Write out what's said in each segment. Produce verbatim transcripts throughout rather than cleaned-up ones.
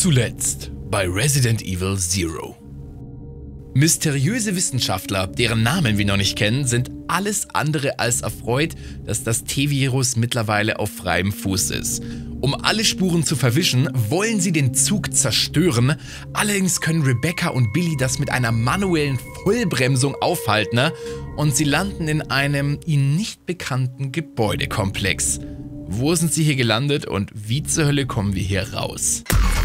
Zuletzt bei Resident Evil Zero. Mysteriöse Wissenschaftler, deren Namen wir noch nicht kennen, sind alles andere als erfreut, dass das T-Virus mittlerweile auf freiem Fuß ist. Um alle Spuren zu verwischen, wollen sie den Zug zerstören. Allerdings können Rebecca und Billy das mit einer manuellen Vollbremsung aufhalten und sie landen in einem ihnen nicht bekannten Gebäudekomplex. Wo sind sie hier gelandet und wie zur Hölle kommen wir hier raus?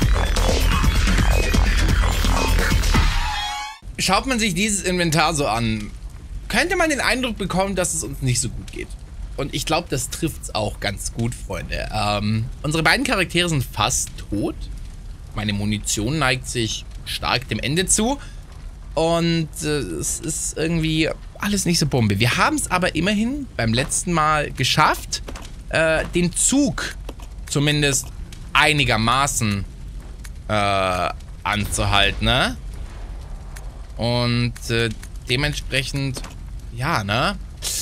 Schaut man sich dieses Inventar so an, könnte man den Eindruck bekommen, dass es uns nicht so gut geht. Und ich glaube, das trifft es auch ganz gut, Freunde. Ähm, unsere beiden Charaktere sind fast tot. Meine Munition neigt sich stark dem Ende zu. Und äh, es ist irgendwie alles nicht so Bombe. Wir haben es aber immerhin beim letzten Mal geschafft, äh, den Zug zumindest einigermaßen äh, anzuhalten, ne? Und äh, dementsprechend, ja, ne?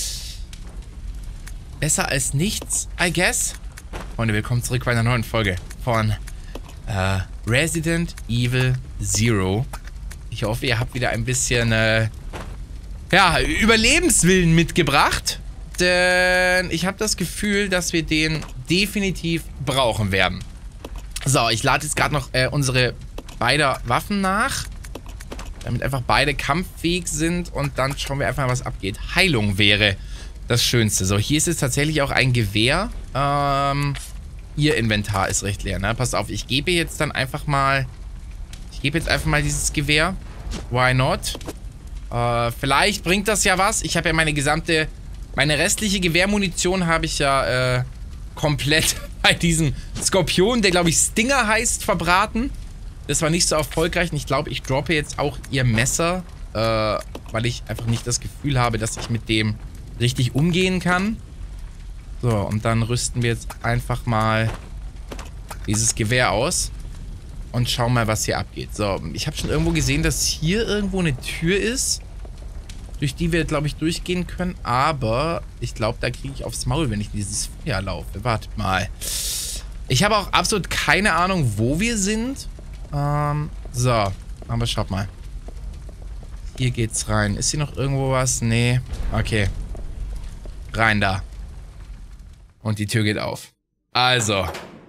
Besser als nichts, I guess. Freunde, willkommen zurück bei einer neuen Folge von äh, Resident Evil Zero. Ich hoffe, ihr habt wieder ein bisschen, äh, ja, Überlebenswillen mitgebracht. Denn ich habe das Gefühl, dass wir den definitiv brauchen werden. So, ich lade jetzt gerade noch äh, unsere beiden Waffen nach. Damit einfach beide kampffähig sind und dann schauen wir einfach mal, was abgeht. Heilung wäre das Schönste. So, hier ist jetzt tatsächlich auch ein Gewehr. Ähm, ihr Inventar ist recht leer, ne? Passt auf, ich gebe jetzt dann einfach mal... Ich gebe jetzt einfach mal dieses Gewehr. Why not? Äh, vielleicht bringt das ja was. Ich habe ja meine gesamte... Meine restliche Gewehrmunition habe ich ja äh, komplett bei diesem Skorpion, der glaube ich Stinger heißt, verbraten. Das war nicht so erfolgreich und ich glaube, ich droppe jetzt auch ihr Messer, äh, weil ich einfach nicht das Gefühl habe, dass ich mit dem richtig umgehen kann. So, und dann rüsten wir jetzt einfach mal dieses Gewehr aus und schauen mal, was hier abgeht. So, ich habe schon irgendwo gesehen, dass hier irgendwo eine Tür ist, durch die wir, glaube ich, durchgehen können, aber ich glaube, da kriege ich aufs Maul, wenn ich in dieses Feuer laufe. Wartet mal. Ich habe auch absolut keine Ahnung, wo wir sind. Ähm, so, aber schaut mal. Hier geht's rein. Ist hier noch irgendwo was? Nee. Okay. Rein da. Und die Tür geht auf. Also.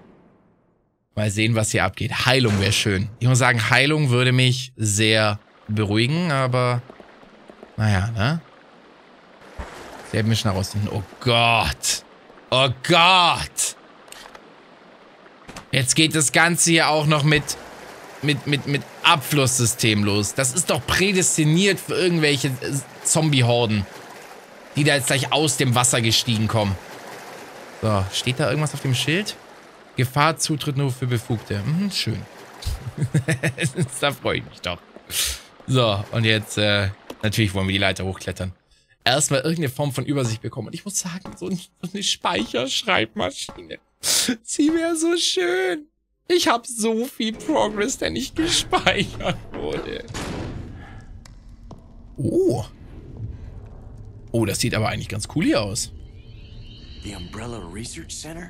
Mal sehen, was hier abgeht. Heilung wäre schön. Ich muss sagen, Heilung würde mich sehr beruhigen, aber... Naja, ne? Sie haben mich schon herausfinden. Oh Gott. Oh Gott. Jetzt geht das Ganze hier auch noch mit... Mit, mit, mit Abflusssystem los. Das ist doch prädestiniert für irgendwelche Zombie-Horden, die da jetzt gleich aus dem Wasser gestiegen kommen. So, steht da irgendwas auf dem Schild? Gefahr, Zutritt nur für Befugte. Mhm, schön. Da freue ich mich doch. So, und jetzt, äh, natürlich wollen wir die Leiter hochklettern. Erstmal irgendeine Form von Übersicht bekommen. Und ich muss sagen, so eine Speicherschreibmaschine, sie wäre so schön. Ich habe so viel Progress, der nicht gespeichert wurde. Oh. Oh, das sieht aber eigentlich ganz cool hier aus. The Umbrella Research Center?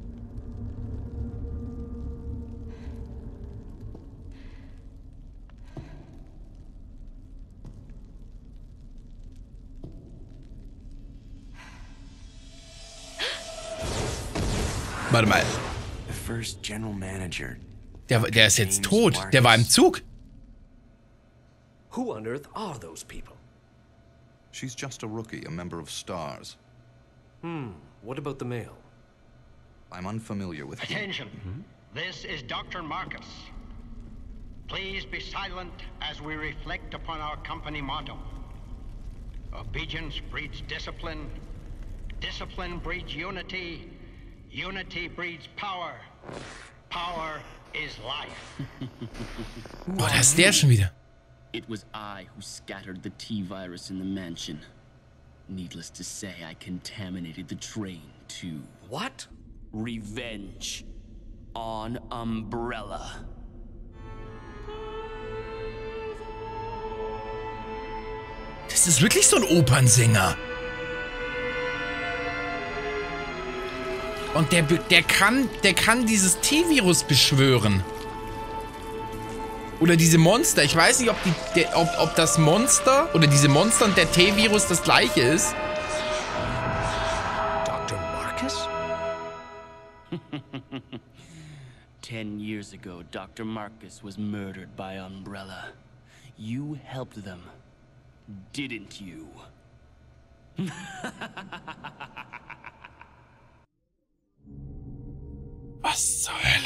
Warte mal. First general manager. Der, der ist jetzt tot. Der war im Zug. Who on earth are those people? She's just a rookie, a member of STARS. Hmm. What about the male? I'm unfamiliar with him. Attention. Mm-hmm. This is Doctor Marcus. Please be silent as we reflect upon our company motto. Obedience breeds discipline. Discipline breeds unity. Unity breeds power. Power is life. Boah, da ist der schon wieder. It was I who scattered the T-virus in the mansion. Needless to say, I contaminated the train too. What? Revenge on Umbrella. Das ist wirklich so ein Opernsänger. Und der, der kann, der kann dieses T-Virus beschwören. Oder diese Monster. Ich weiß nicht, ob, die, der, ob, ob das Monster oder diese Monster und der T-Virus das gleiche ist. Doctor Marcus? Ten years ago, Doctor Marcus was murdered by Umbrella. You helped them, didn't you? Was zur Hölle?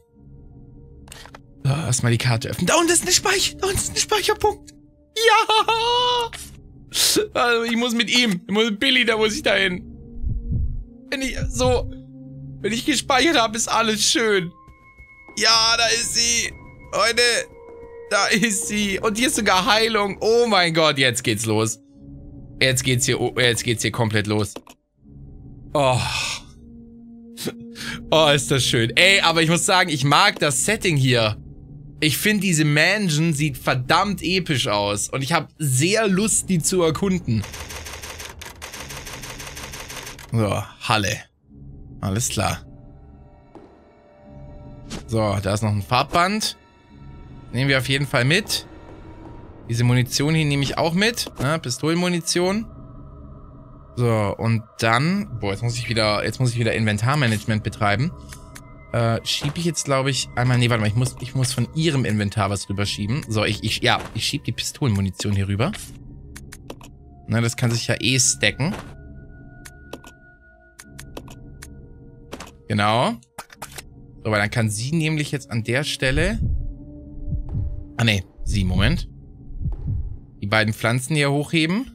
So, erstmal die Karte öffnen. Da unten ist eine Speicher. Da unten ist ein Speicherpunkt. Ja! Also ich muss mit ihm. Ich muss mit Billy, da muss ich da hin. Wenn ich so... Wenn ich gespeichert habe, ist alles schön. Ja, da ist sie. Leute, da ist sie. Und hier ist sogar Heilung. Oh mein Gott, jetzt geht's los. Jetzt geht's hier, jetzt geht's hier komplett los. Oh. Oh, ist das schön. Ey, aber ich muss sagen, ich mag das Setting hier. Ich finde, diese Mansion sieht verdammt episch aus. Und ich habe sehr Lust, die zu erkunden. So, Halle. Alles klar. So, da ist noch ein Farbband. Nehmen wir auf jeden Fall mit. Diese Munition hier nehme ich auch mit. Ne? Pistolenmunition. So, und dann... Boah, jetzt muss ich wieder, jetzt muss ich wieder Inventarmanagement betreiben. Äh, schiebe ich jetzt, glaube ich, einmal... Nee, warte mal, ich muss, ich muss von ihrem Inventar was rüberschieben. So, ich, ich, ja, ich schiebe die Pistolenmunition hier rüber. Na, das kann sich ja eh stacken. Genau. So, weil dann kann sie nämlich jetzt an der Stelle... Ah, nee, sie, Moment. Die beiden Pflanzen hier hochheben.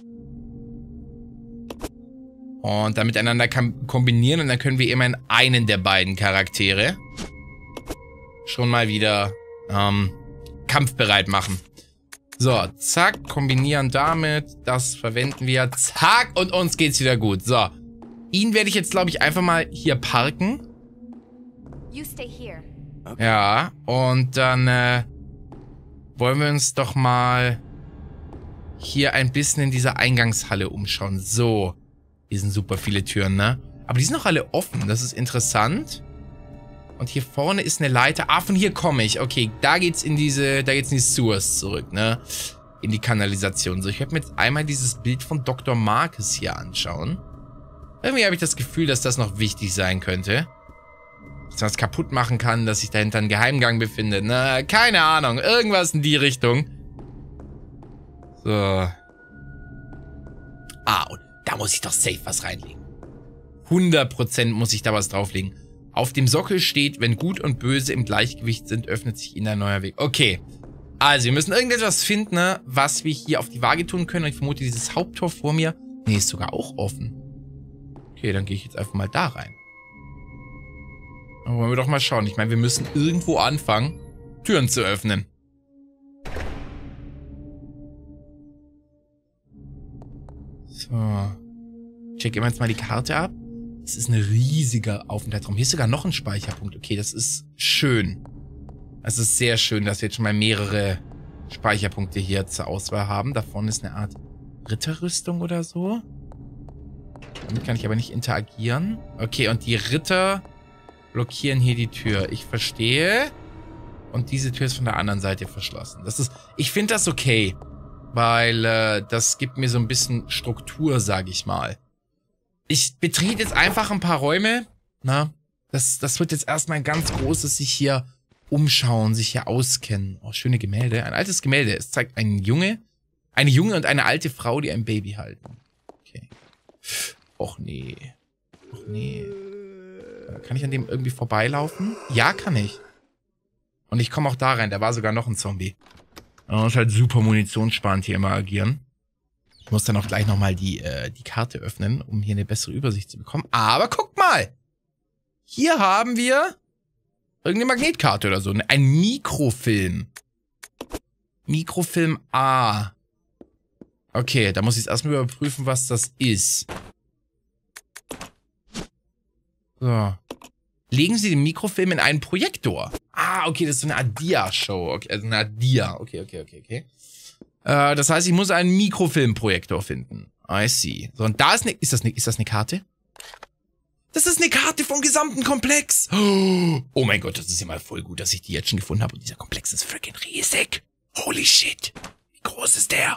Und dann miteinander kombinieren und dann können wir immerhin einen der beiden Charaktere schon mal wieder ähm, kampfbereit machen. So, zack, kombinieren damit. Das verwenden wir. Zack, und uns geht's wieder gut. So, ihn werde ich jetzt, glaube ich, einfach mal hier parken. You stay here. Okay. Ja, und dann äh, wollen wir uns doch mal hier ein bisschen in dieser Eingangshalle umschauen. So. Hier sind super viele Türen, ne? Aber die sind noch alle offen. Das ist interessant. Und hier vorne ist eine Leiter. Ah, von hier komme ich. Okay, da geht's in diese, da geht's in die Sewers zurück, ne? In die Kanalisation. So, ich werde mir jetzt einmal dieses Bild von Doktor Marcus hier anschauen. Irgendwie habe ich das Gefühl, dass das noch wichtig sein könnte. Dass man es kaputt machen kann, dass sich dahinter ein Geheimgang befindet. Na, keine Ahnung. Irgendwas in die Richtung. So. Ah, und da muss ich doch safe was reinlegen. hundert Prozent muss ich da was drauflegen. Auf dem Sockel steht, wenn Gut und Böse im Gleichgewicht sind, öffnet sich ihnen ein neuer Weg. Okay. Also, wir müssen irgendetwas finden, ne, was wir hier auf die Waage tun können. Und ich vermute, dieses Haupttor vor mir... Nee, ist sogar auch offen. Okay, dann gehe ich jetzt einfach mal da rein. Dann wollen wir doch mal schauen. Ich meine, wir müssen irgendwo anfangen, Türen zu öffnen. So. Check immer jetzt mal die Karte ab. Das ist ein riesiger Aufenthaltsraum. Hier ist sogar noch ein Speicherpunkt. Okay, das ist schön. Es ist sehr schön, dass wir jetzt schon mal mehrere Speicherpunkte hier zur Auswahl haben. Da vorne ist eine Art Ritterrüstung oder so. Damit kann ich aber nicht interagieren. Okay, und die Ritter blockieren hier die Tür. Ich verstehe. Und diese Tür ist von der anderen Seite verschlossen. Das ist, ich finde das okay. Weil äh, das gibt mir so ein bisschen Struktur, sage ich mal. Ich betrete jetzt einfach ein paar Räume. Na, das, das wird jetzt erstmal ein ganz großes sich hier umschauen, sich hier auskennen. Oh, schöne Gemälde. Ein altes Gemälde. Es zeigt einen Junge, eine junge und eine alte Frau, die ein Baby halten. Okay. Och nee. Och nee. Kann ich an dem irgendwie vorbeilaufen? Ja, kann ich. Und ich komme auch da rein. Da war sogar noch ein Zombie. Man muss halt super munitionssparend hier immer agieren. Ich muss dann auch gleich nochmal die, äh, die Karte öffnen, um hier eine bessere Übersicht zu bekommen. Aber guck mal! Hier haben wir irgendeine Magnetkarte oder so. Ein Mikrofilm. Mikrofilm A. Okay, da muss ich jetzt erstmal überprüfen, was das ist. So. Legen Sie den Mikrofilm in einen Projektor. Ah, okay, das ist so eine Art Dia-Show. Okay, also eine Art Dia. Okay, okay, okay, okay. Äh, das heißt, ich muss einen Mikrofilmprojektor finden. I see. So, und da ist eine... Ist das eine, ist das eine Karte? Das ist eine Karte vom gesamten Komplex. Oh mein Gott, das ist ja mal voll gut, dass ich die jetzt schon gefunden habe. Und dieser Komplex ist freaking riesig. Holy shit. Wie groß ist der?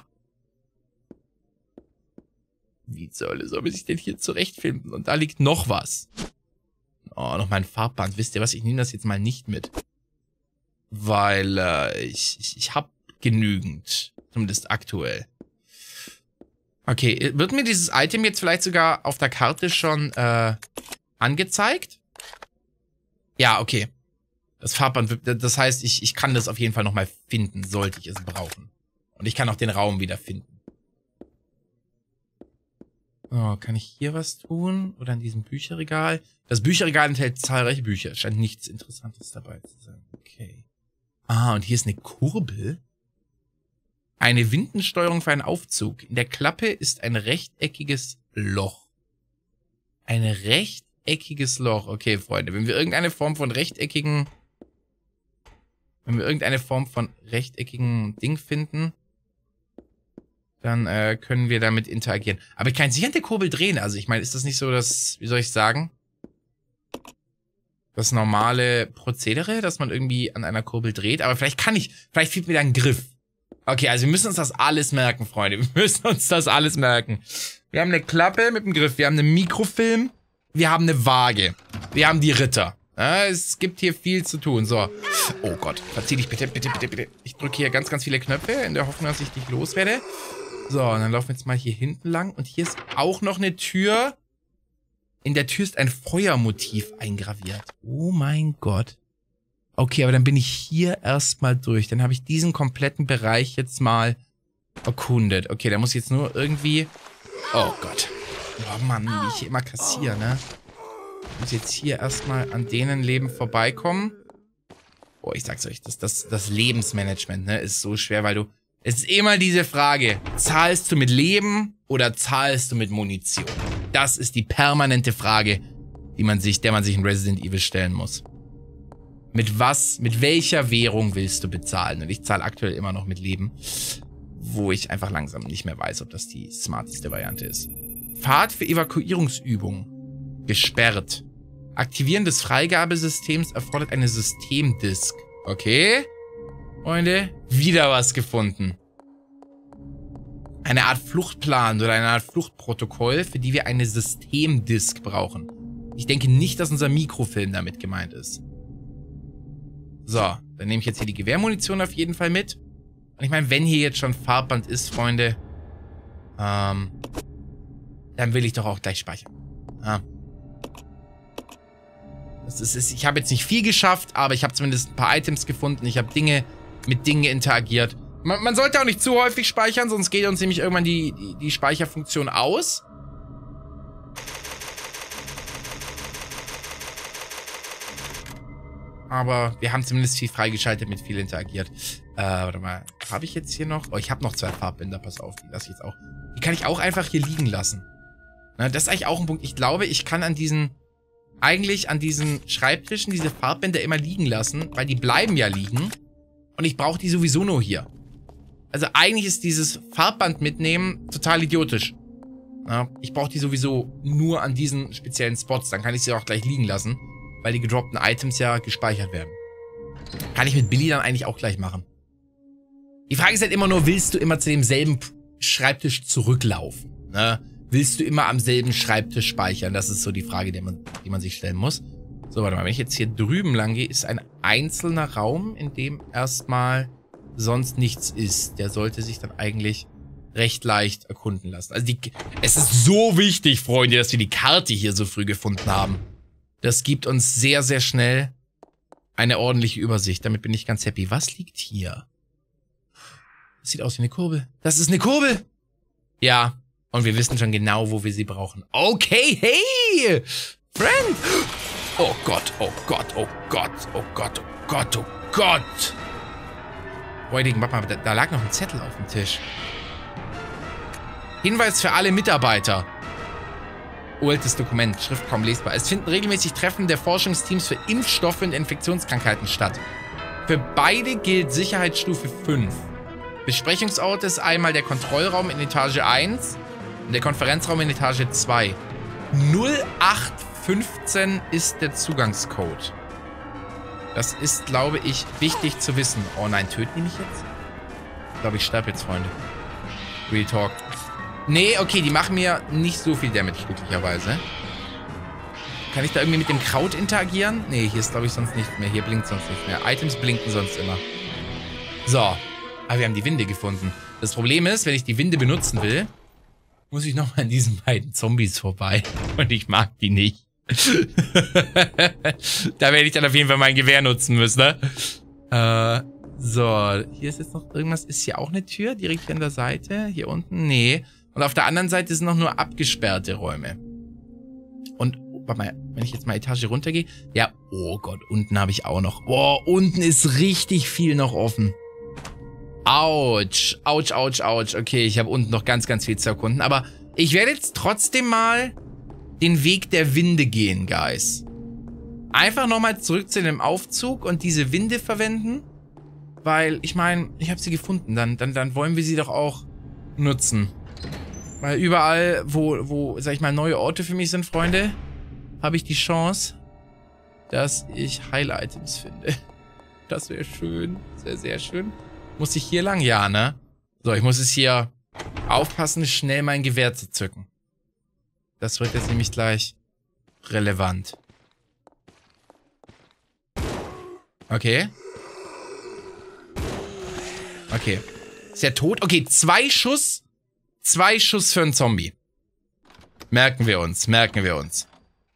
Wie soll, soll man sich denn hier zurechtfinden? Und da liegt noch was. Oh, noch mein Farbband. Wisst ihr was? Ich nehme das jetzt mal nicht mit. Weil äh, ich, ich, ich habe genügend. Zumindest aktuell. Okay, wird mir dieses Item jetzt vielleicht sogar auf der Karte schon äh, angezeigt? Ja, okay. Das Farbband, das heißt, ich, ich kann das auf jeden Fall nochmal finden, sollte ich es brauchen. Und ich kann auch den Raum wieder finden. Oh, kann ich hier was tun? Oder in diesem Bücherregal? Das Bücherregal enthält zahlreiche Bücher. Scheint nichts Interessantes dabei zu sein. Okay. Ah, und hier ist eine Kurbel. Eine Windensteuerung für einen Aufzug. In der Klappe ist ein rechteckiges Loch. Ein rechteckiges Loch. Okay, Freunde, wenn wir irgendeine Form von rechteckigen... Wenn wir irgendeine Form von rechteckigen Ding finden, dann äh, können wir damit interagieren. Aber ich kann sich an der Kurbel drehen. Also ich meine, ist das nicht so das, wie soll ich sagen, das normale Prozedere, dass man irgendwie an einer Kurbel dreht? Aber vielleicht kann ich, vielleicht fehlt mir da ein Griff. Okay, also wir müssen uns das alles merken, Freunde. Wir müssen uns das alles merken. Wir haben eine Klappe mit dem Griff. Wir haben einen Mikrofilm. Wir haben eine Waage. Wir haben die Ritter. Ja, es gibt hier viel zu tun. So. Oh Gott. Verzieh dich bitte, bitte, bitte, bitte. Ich drücke hier ganz, ganz viele Knöpfe in der Hoffnung, dass ich dich loswerde. So, und dann laufen wir jetzt mal hier hinten lang. Und hier ist auch noch eine Tür. In der Tür ist ein Feuermotiv eingraviert. Oh mein Gott. Okay, aber dann bin ich hier erstmal durch. Dann habe ich diesen kompletten Bereich jetzt mal erkundet. Okay, da muss ich jetzt nur irgendwie... Oh Gott. Oh Mann, wie ich hier immer kassiere, ne? Ich muss jetzt hier erstmal an denen Leben vorbeikommen. Oh, ich sag's euch, das, das, das Lebensmanagement, ne, ist so schwer, weil du... Es ist immer diese Frage, zahlst du mit Leben oder zahlst du mit Munition? Das ist die permanente Frage, die man sich, der man sich in Resident Evil stellen muss. Mit was, mit welcher Währung willst du bezahlen? Und ich zahle aktuell immer noch mit Leben, wo ich einfach langsam nicht mehr weiß, ob das die smarteste Variante ist. Pfad für Evakuierungsübung. Gesperrt. Aktivieren des Freigabesystems erfordert eine Systemdisk. Okay. Freunde, wieder was gefunden. Eine Art Fluchtplan oder eine Art Fluchtprotokoll, für die wir eine Systemdisk brauchen. Ich denke nicht, dass unser Mikrofilm damit gemeint ist. So, dann nehme ich jetzt hier die Gewehrmunition auf jeden Fall mit. Und ich meine, wenn hier jetzt schon Farbband ist, Freunde, ähm, dann will ich doch auch gleich speichern. Ja. Das ist, ist, ich habe jetzt nicht viel geschafft, aber ich habe zumindest ein paar Items gefunden. Ich habe Dinge mit Dingen interagiert. Man, man sollte auch nicht zu häufig speichern, sonst geht uns nämlich irgendwann die, die, die Speicherfunktion aus. Aber wir haben zumindest viel freigeschaltet, mit viel interagiert. Äh, warte mal. Habe ich jetzt hier noch? Oh, ich habe noch zwei Farbbänder, pass auf. Die lasse ich jetzt auch. Die kann ich auch einfach hier liegen lassen. Na, das ist eigentlich auch ein Punkt. Ich glaube, ich kann an diesen... Eigentlich an diesen Schreibtischen diese Farbbänder immer liegen lassen, weil die bleiben ja liegen. Und ich brauche die sowieso nur hier. Also eigentlich ist dieses Farbband mitnehmen total idiotisch. Ja, ich brauche die sowieso nur an diesen speziellen Spots. Dann kann ich sie auch gleich liegen lassen, weil die gedroppten Items ja gespeichert werden. Kann ich mit Billy dann eigentlich auch gleich machen. Die Frage ist halt immer nur, willst du immer zu demselben Schreibtisch zurücklaufen? Ne? Willst du immer am selben Schreibtisch speichern? Das ist so die Frage, die man, die man sich stellen muss. So, warte mal, wenn ich jetzt hier drüben lang gehe, ist ein einzelner Raum, in dem erstmal sonst nichts ist. Der sollte sich dann eigentlich recht leicht erkunden lassen. Also die, es ist so wichtig, Freunde, dass wir die Karte hier so früh gefunden haben. Das gibt uns sehr, sehr schnell eine ordentliche Übersicht. Damit bin ich ganz happy. Was liegt hier? Das sieht aus wie eine Kurbel. Das ist eine Kurbel! Ja. Und wir wissen schon genau, wo wir sie brauchen. Okay, hey! Friend! Oh Gott, oh Gott, oh Gott, oh Gott, oh Gott, oh Gott! Räudigen, warte mal, da, da lag noch ein Zettel auf dem Tisch. Hinweis für alle Mitarbeiter. Uraltes Dokument, Schrift kaum lesbar. Es finden regelmäßig Treffen der Forschungsteams für Impfstoffe und Infektionskrankheiten statt. Für beide gilt Sicherheitsstufe fünf. Besprechungsort ist einmal der Kontrollraum in Etage eins und der Konferenzraum in Etage zwei. null acht fünfzehn ist der Zugangscode. Das ist, glaube ich, wichtig zu wissen. Oh nein, töten die mich jetzt? Ich glaube, ich sterbe jetzt, Freunde. Real Talk. Nee, okay, die machen mir nicht so viel Damage, glücklicherweise. Kann ich da irgendwie mit dem Kraut interagieren? Nee, hier ist, glaube ich, sonst nicht mehr. Hier blinkt sonst nicht mehr. Items blinken sonst immer. So. Aber wir haben die Winde gefunden. Das Problem ist, wenn ich die Winde benutzen will, muss ich nochmal an diesen beiden Zombies vorbei. Und ich mag die nicht. Da werde ich dann auf jeden Fall mein Gewehr nutzen müssen, ne? Äh, so. Hier ist jetzt noch irgendwas. Ist hier auch eine Tür? Direkt hier an der Seite? Hier unten? Nee. Und auf der anderen Seite sind noch nur abgesperrte Räume. Und, warte mal, wenn ich jetzt mal Etage runtergehe. Ja, oh Gott, unten habe ich auch noch. Boah, unten ist richtig viel noch offen. Autsch, autsch, autsch, autsch. Okay, ich habe unten noch ganz, ganz viel zu erkunden. Aber ich werde jetzt trotzdem mal den Weg der Winde gehen, Guys. Einfach nochmal zurück zu dem Aufzug und diese Winde verwenden. Weil, ich meine, ich habe sie gefunden. Dann, dann, dann wollen wir sie doch auch nutzen. Weil überall, wo, wo, sag ich mal, neue Orte für mich sind, Freunde, habe ich die Chance, dass ich Heil-Items finde. Das wäre schön. Sehr, sehr schön. Muss ich hier lang? Ja, ne? So, ich muss es hier aufpassen, schnell mein Gewehr zu zücken. Das wird jetzt nämlich gleich relevant. Okay. Okay. Ist er tot? Okay, zwei Schuss. Zwei Schuss für einen Zombie. Merken wir uns, merken wir uns.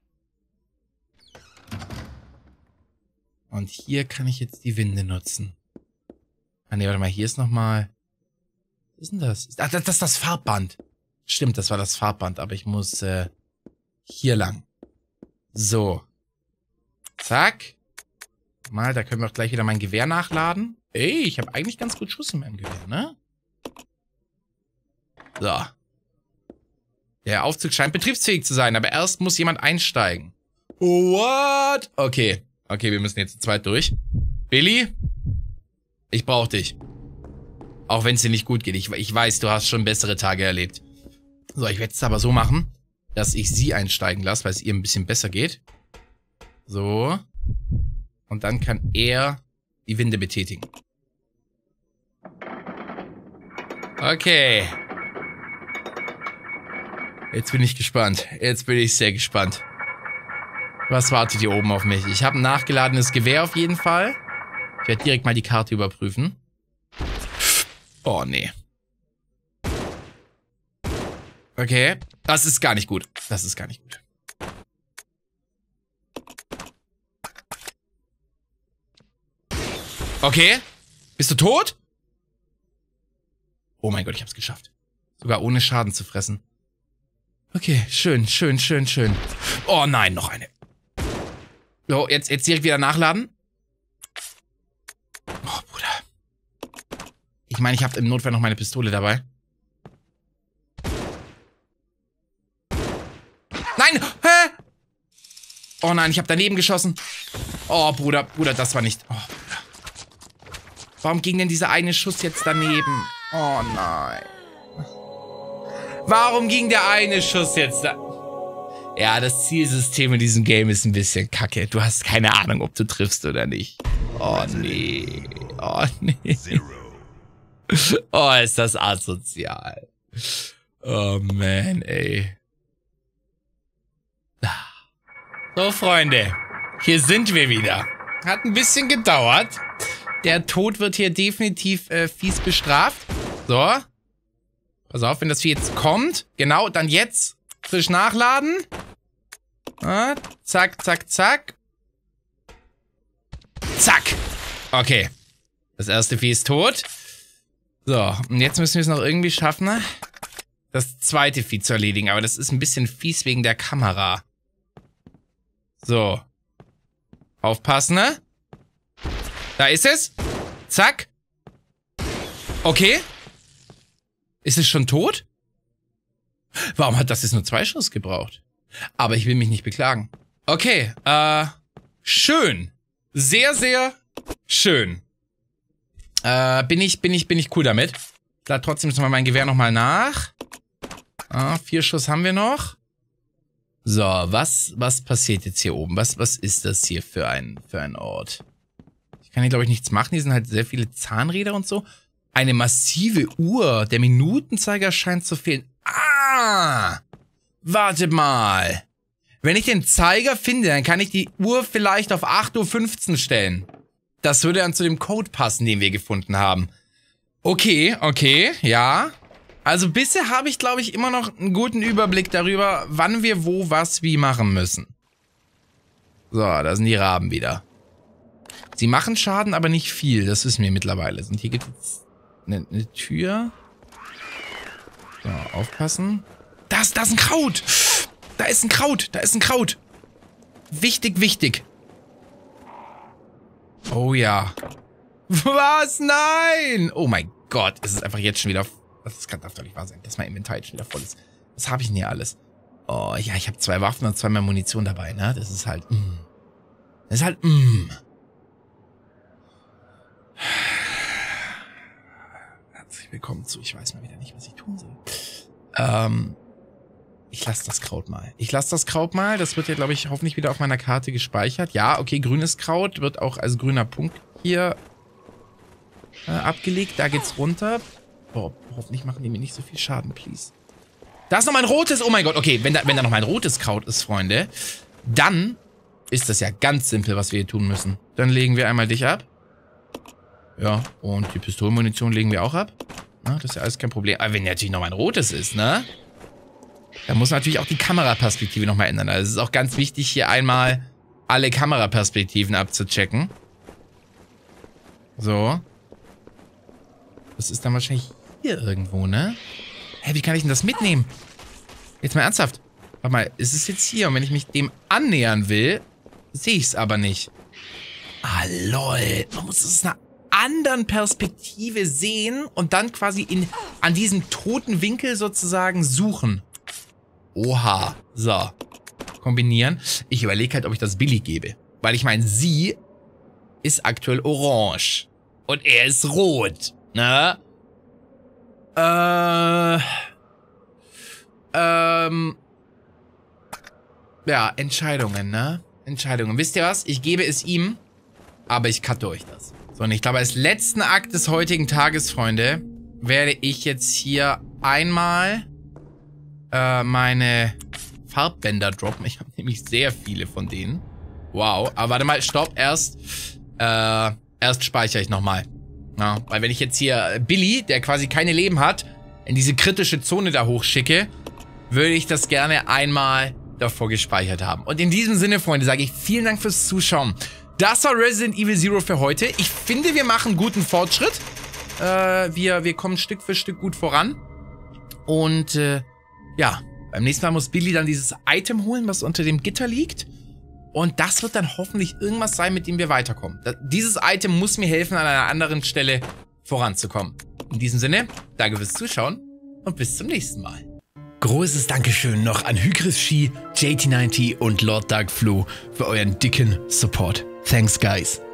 Und hier kann ich jetzt die Winde nutzen. Ah ne, warte mal, hier ist nochmal... Was ist denn das? Ach, das, das ist das Farbband. Stimmt, das war das Farbband, aber ich muss äh, hier lang. So. Zack. Mal, da können wir auch gleich wieder mein Gewehr nachladen. Ey, ich habe eigentlich ganz gut Schuss in meinem Gewehr, ne? So. Der Aufzug scheint betriebsfähig zu sein, aber erst muss jemand einsteigen. What? Okay. Okay, wir müssen jetzt zu zweit durch. Billy? Ich brauch dich. Auch wenn es dir nicht gut geht. Ich, ich weiß, du hast schon bessere Tage erlebt. So, ich werde es aber so machen, dass ich sie einsteigen lasse, weil es ihr ein bisschen besser geht. So. Und dann kann er die Winde betätigen. Okay. Jetzt bin ich gespannt. Jetzt bin ich sehr gespannt. Was wartet hier oben auf mich? Ich habe ein nachgeladenes Gewehr auf jeden Fall. Ich werde direkt mal die Karte überprüfen. Oh, nee. Okay. Das ist gar nicht gut. Das ist gar nicht gut. Okay. Bist du tot? Oh mein Gott, ich hab's geschafft. Sogar ohne Schaden zu fressen. Okay, schön, schön, schön, schön. Oh nein, noch eine. So, jetzt, jetzt direkt wieder nachladen. Oh, Bruder. Ich meine, ich habe im Notfall noch meine Pistole dabei. Nein! Hä? Oh nein, ich habe daneben geschossen. Oh, Bruder, Bruder, das war nicht... Oh, Bruder. Warum ging denn dieser eine Schuss jetzt daneben? Oh nein. Warum ging der eine Schuss jetzt da... Ja, das Zielsystem in diesem Game ist ein bisschen kacke. Du hast keine Ahnung, ob du triffst oder nicht. Oh nee. Oh nee. Oh, ist das asozial. Oh man, ey. So, Freunde. Hier sind wir wieder. Hat ein bisschen gedauert. Der Tod wird hier definitiv äh, fies bestraft. So. Pass auf, wenn das Vieh jetzt kommt. Genau, dann jetzt frisch nachladen. Ah, zack, zack, zack. Zack. Okay. Das erste Vieh ist tot. So, und jetzt müssen wir es noch irgendwie schaffen, das zweite Vieh zu erledigen. Aber das ist ein bisschen fies wegen der Kamera. So. Aufpassen, ne? Da ist es. Zack. Okay. Ist es schon tot? Warum hat das jetzt nur zwei Schuss gebraucht? Aber ich will mich nicht beklagen. Okay, äh, schön. Sehr, sehr schön. Äh, bin ich, bin ich, bin ich cool damit. Ich lade trotzdem jetzt mal mein Gewehr nochmal nach. Ah, vier Schuss haben wir noch. So, was, was passiert jetzt hier oben? Was, was ist das hier für ein, für ein Ort? Ich kann hier, glaube ich, nichts machen. Hier sind halt sehr viele Zahnräder und so. Eine massive Uhr. Der Minutenzeiger scheint zu fehlen. Ah! Warte mal. Wenn ich den Zeiger finde, dann kann ich die Uhr vielleicht auf acht Uhr fünfzehn stellen. Das würde dann zu dem Code passen, den wir gefunden haben. Okay, okay, ja. Also bisher habe ich, glaube ich, immer noch einen guten Überblick darüber, wann wir wo, was, wie machen müssen. So, da sind die Raben wieder. Sie machen Schaden, aber nicht viel. Das wissen wir mittlerweile. Und hier gibt es eine, eine Tür. So, aufpassen. Das, das ist ein Kraut. Da ist ein Kraut. Da ist ein Kraut. Wichtig, wichtig. Oh ja. Was? Nein! Oh mein Gott. Es ist einfach jetzt schon wieder... Das kann, darf doch nicht wahr sein, dass mein Inventar jetzt schon wieder voll ist. Was habe ich denn hier alles? Oh ja, ich habe zwei Waffen und zweimal Munition dabei, ne? Das ist halt... Mm. Das ist halt... Mm. Herzlich willkommen zu... Ich weiß mal wieder nicht, was ich tun soll. Ähm... Ich lasse das Kraut mal. Ich lasse das Kraut mal. Das wird ja, glaube ich, hoffentlich wieder auf meiner Karte gespeichert. Ja, okay, grünes Kraut wird auch als grüner Punkt hier äh, abgelegt. Da geht's runter. Oh, hoffentlich machen die mir nicht so viel Schaden, please. Da ist noch mein rotes. Oh mein Gott, okay, wenn da, wenn da noch mein rotes Kraut ist, Freunde, dann ist das ja ganz simpel, was wir hier tun müssen. Dann legen wir einmal dich ab. Ja, und die Pistolenmunition legen wir auch ab. Na, das ist ja alles kein Problem. Aber wenn natürlich noch mein rotes ist, ne? Da muss natürlich auch die Kameraperspektive nochmal ändern. Also es ist auch ganz wichtig, hier einmal alle Kameraperspektiven abzuchecken. So. Das ist dann wahrscheinlich hier irgendwo, ne? Hä, wie kann ich denn das mitnehmen? Jetzt mal ernsthaft. Warte mal, ist es jetzt hier? Und wenn ich mich dem annähern will, sehe ich es aber nicht. Ah, lol. Man muss es aus einer anderen Perspektive sehen und dann quasi in, an diesem toten Winkel sozusagen suchen. Oha. So. Kombinieren. Ich überlege halt, ob ich das Billy gebe. Weil ich meine, sie ist aktuell orange. Und er ist rot. Ne? Äh. Ähm. Ja, Entscheidungen, ne? Entscheidungen. Wisst ihr was? Ich gebe es ihm, aber ich cutte euch das. So, und ich glaube, als letzten Akt des heutigen Tages, Freunde, werde ich jetzt hier einmal äh, meine Farbbänder droppen. Ich habe nämlich sehr viele von denen. Wow. Aber warte mal, stopp. Erst, äh, erst speichere ich nochmal. Ja, weil wenn ich jetzt hier Billy, der quasi keine Leben hat, in diese kritische Zone da hochschicke, würde ich das gerne einmal davor gespeichert haben. Und in diesem Sinne, Freunde, sage ich vielen Dank fürs Zuschauen. Das war Resident Evil Zero für heute. Ich finde, wir machen guten Fortschritt. Äh, wir, wir kommen Stück für Stück gut voran. Und, äh, ja, beim nächsten Mal muss Billy dann dieses Item holen, was unter dem Gitter liegt. Und das wird dann hoffentlich irgendwas sein, mit dem wir weiterkommen. Das, dieses Item muss mir helfen, an einer anderen Stelle voranzukommen. In diesem Sinne, danke fürs Zuschauen und bis zum nächsten Mal. Großes Dankeschön noch an Hygris Shi, J T neunzig und Lord Dark Flu für euren dicken Support. Thanks, guys.